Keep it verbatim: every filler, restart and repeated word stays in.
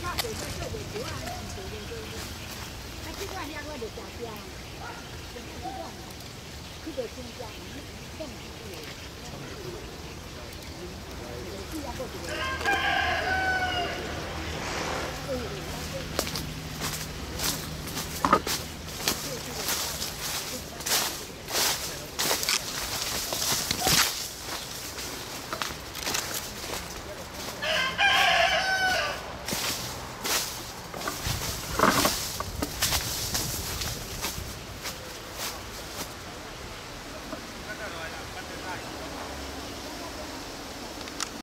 做做做做做啊，做做做做。啊，这段两个就加加，这这段，这个增加，你更多。 是要过去的。